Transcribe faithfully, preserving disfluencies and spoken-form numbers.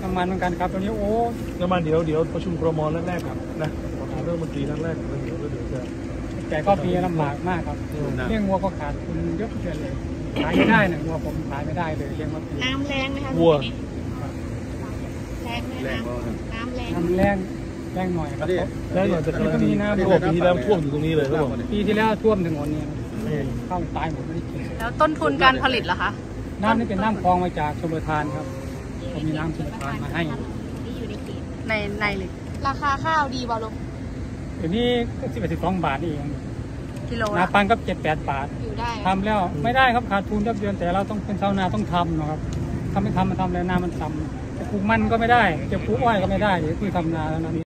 น้ำมันเหมือนกันครับตอนนี้โอ้น้ำมันเดี๋ยวเดี๋ยวประชุมครม.แรกๆครับนะเรื่องมนตรีแรกๆเดี๋ยวเดี๋ยวจะแต่ก็ปีลำบากมากครับเลี้ยงวัวก็ขาดทุนเยอะเกินเลยขายไม่ได้เนี่ยวัวผมขายไม่ได้เลยเลี้ยงมาปีน้ำแรงไหมคะวัวแรงไหมน้ำแรงน้ำแรงแรงหน่อยครับแรงหน่อยแต่กรณีน้ำท่วมปีที่แล้วท่วมอยู่ตรงนี้เลยครับผมปีที่แล้วท่วมถึงวันนี้เข้าตายหมดไม่ได้กินแล้วต้นทุนการผลิตล่ะคะน้ำนี่เป็นน้ำคลองมาจากชลประทานครับผมมีน้ำชลประทานมาให้ในในเลยราคาข้าวดีบอลลูเดี๋ยวนี้สิบเอ็ดสิบสองบาทเองกิโลนาปังก็เจ็ดแปดบาทอยู่ได้ทำแล้วไม่ได้ครับขาดทุนทุกเดือนแต่เราต้องเป็นชาวนาต้องทำนะครับถ้าไม่ทำมันทำแล้วนามันต่ำจะปลูกมันก็ไม่ได้จะปลูกอ้อยก็ไม่ได้เดี๋ยวคือทำนาแล้วนั้น